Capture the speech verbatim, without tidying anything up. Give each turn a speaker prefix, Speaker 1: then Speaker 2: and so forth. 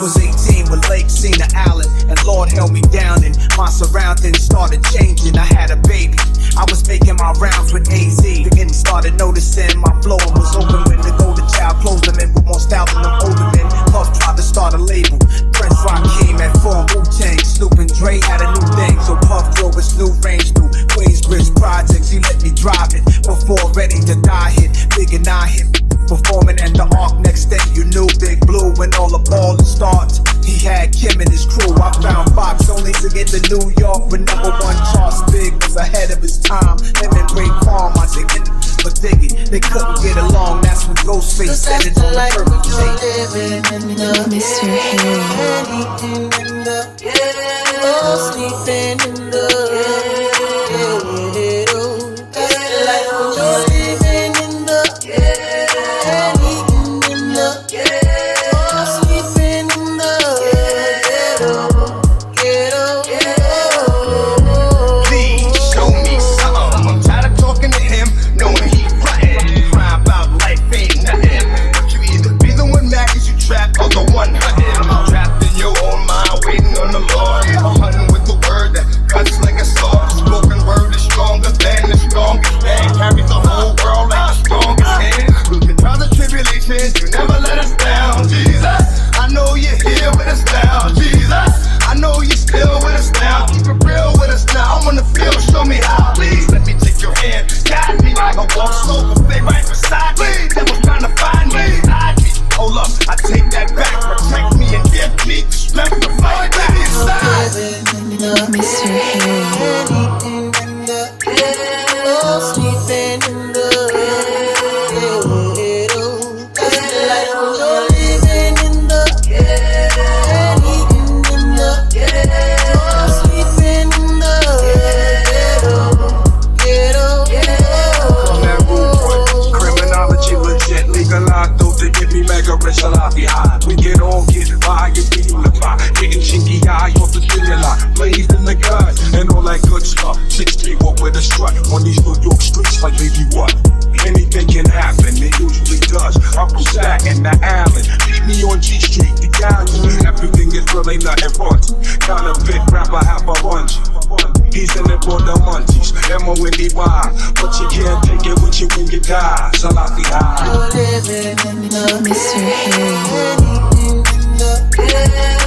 Speaker 1: was eighteen when Lake seen the Allen, and Lord held me down, and my surroundings started changing. I had a baby, I was making my rounds with A Z, and started noticing my flow was open when the golden child closed them in with more style than them older men. Puff tried to start a label, Prince Rakeem had formed Wu-Tang, Snoop and Dre had a new thing, so Puff drove his new range through Queensbridge projects. He let me drive it before Ready to Die hit. Big and I hit performing at the Arc. Next day you knew Big Blue when all the ballin' starts. He had Kim and his crew. I found Fox only to get to New York with number one charts. Big was ahead of his time. Him and Raekwon, my ticket, but dig it, they couldn't get along. That's when Ghostface said it on the perfect tape.
Speaker 2: Mister Harry,
Speaker 3: in the ghetto, sleeping in the ghetto. That's the life when you're living in the ghetto, eating in the ghetto, sleeping in the ghetto, ghetto, ghetto.
Speaker 4: Please show me something. I'm tired of talking to him, knowing he frontin'. Crying about life ain't nothing. But you either be the one mad 'cause you trapped or the one hunting. Trapped in your own mind, waiting on the Lord. Hunting with the word that cuts like a sword. Spoken word is stronger than the strongest man. Carries the whole world like the strongest hand. Through the trials and tribulations, you never let us down. Jesus, I know you're here with us now. Jesus, I know you're still with us now. Keep it real with us now. I wanna feel, show me how. Please let me take your hand, guide me. I walk slow, but stay right beside me. Devil's trying to find me. I keep, hold up, I take that back. Protect me and give me the strength to fight back inside.
Speaker 2: Mister Harry,
Speaker 3: in the ghetto, sleeping in the ghetto. That's the life when you're living in the ghetto, eating in the ghetto, sleeping in the ghetto, ghetto.
Speaker 5: On that rude criminology legit, legalized though to give me mega rich salafi high. We get on, get by, get we unify, getting chinky eye off the stimuli, blazed in the guts, and all that good stuff. Six feet walk with a strut on these New York streets, like baby what? Anything can happen, it usually does. I'm from Staten to Allen, beat me on G Street, the guy to me, everything is really nothing fun. Counterfeit rapper, have a bunch. He's in it for the munchies, M O N D Y, but you can't take it with you when you die. Salafi high.
Speaker 3: You're living in the
Speaker 2: Mister Harry,
Speaker 3: ghetto, in the ghetto.